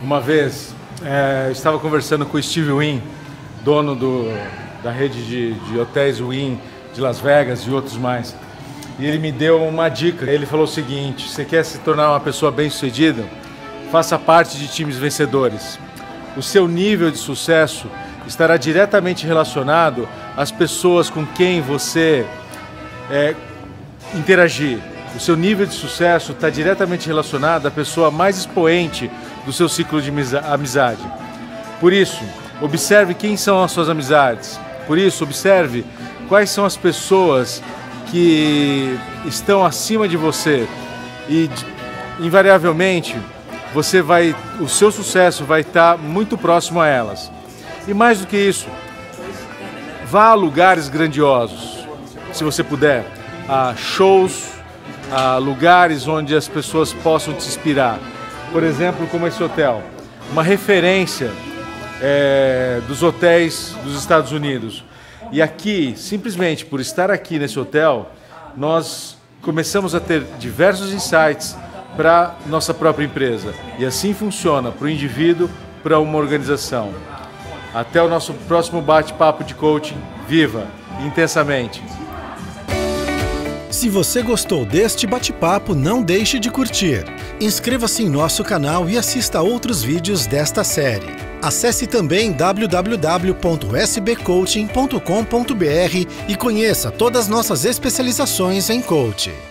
Uma vez, eu estava conversando com o Steve Wynn, dono da rede de hotéis Wynn de Las Vegas e outros mais. E ele me deu uma dica. Ele falou o seguinte: você quer se tornar uma pessoa bem-sucedida? Faça parte de times vencedores. O seu nível de sucesso estará diretamente relacionado às pessoas com quem você interagir. O seu nível de sucesso está diretamente relacionado à pessoa mais expoente do seu ciclo de amizade. Por isso, observe quem são as suas amizades. Por isso, observe quais são as pessoas que estão acima de você e, invariavelmente, o seu sucesso vai estar muito próximo a elas. E mais do que isso, vá a lugares grandiosos, se você puder, a shows, a lugares onde as pessoas possam te inspirar. Por exemplo, como esse hotel, uma referência dos hotéis dos Estados Unidos. E aqui, simplesmente por estar aqui nesse hotel, nós começamos a ter diversos insights para nossa própria empresa. E assim funciona para o indivíduo, para uma organização. Até o nosso próximo bate-papo de coaching. Viva intensamente! Se você gostou deste bate-papo, não deixe de curtir. Inscreva-se em nosso canal e assista a outros vídeos desta série. Acesse também www.sbcoaching.com.br e conheça todas as nossas especializações em coaching.